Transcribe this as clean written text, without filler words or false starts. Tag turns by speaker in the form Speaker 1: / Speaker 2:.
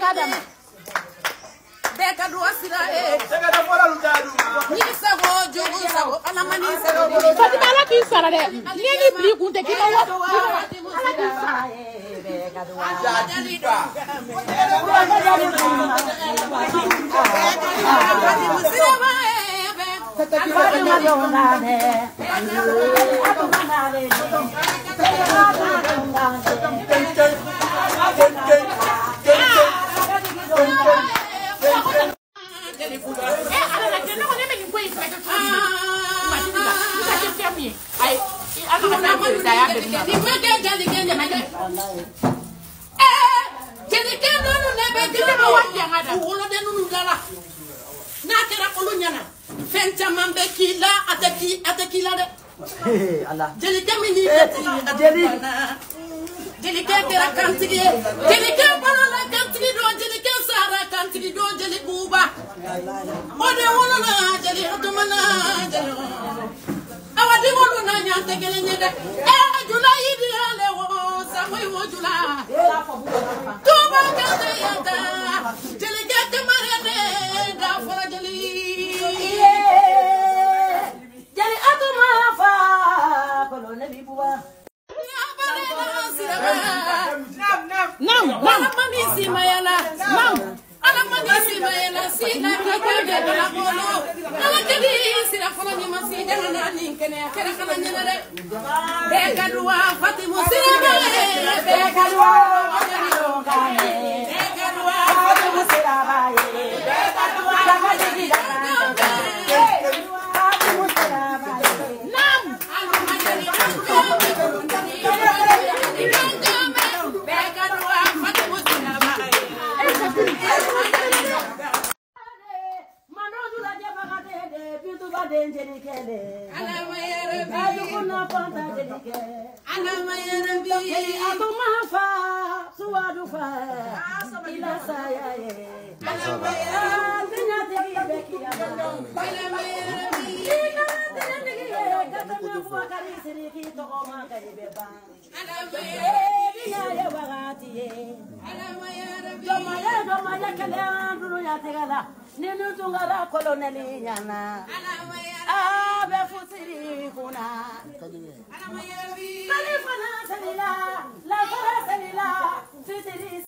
Speaker 1: Adam. Beka do asira Beka do fora lutado. Ni sago jogo sago ala mani sago. Fati bala ki sara de. Ni ni bli kunte ki wa. Ala ki sara Beka do